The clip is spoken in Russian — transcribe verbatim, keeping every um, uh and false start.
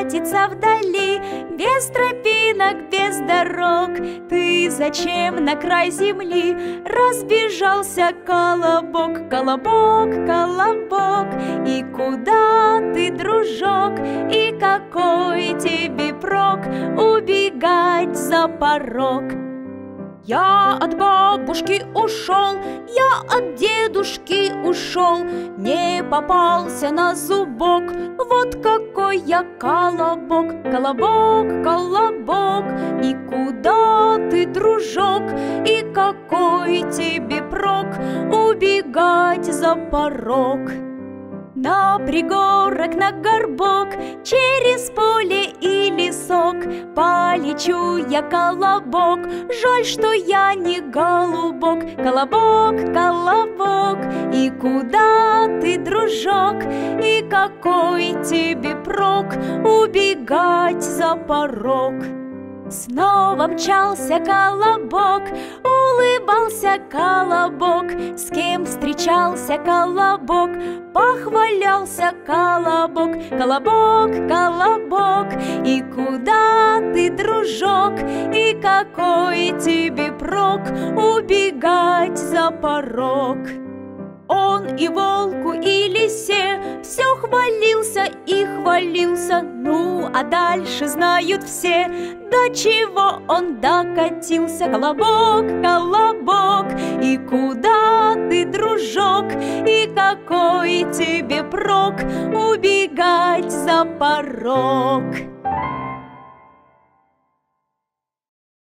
катится вдали, без тропинок, без дорог. Ты зачем на край земли разбежался, колобок, колобок, колобок? И куда ты, дружок, и какой тебе прок убегать за порог? Я от бабушки ушел, я от дедушки ушел, не попался на зубок. Вот какой я колобок, колобок, колобок. И куда ты, дружок, и какой тебе прок убегать за порог? На пригорок, на горбок, через поле и лесок полечу я, колобок. Жаль, что я не голубок, колобок, колобок. И куда ты, дружок, и какой тебе прок убегать за порог? Снова мчался колобок, улыбался колобок. С кем встречался колобок, похвалялся колобок, колобок, колобок. И куда ты, дружок, и какой тебе прок убегать за порог? Он и волку, и лисе все хвалился и хвалился. Ну, а дальше знают все, до чего он докатился. Колобок, колобок. И куда ты, дружок, и какой тебе прок убегать за порог?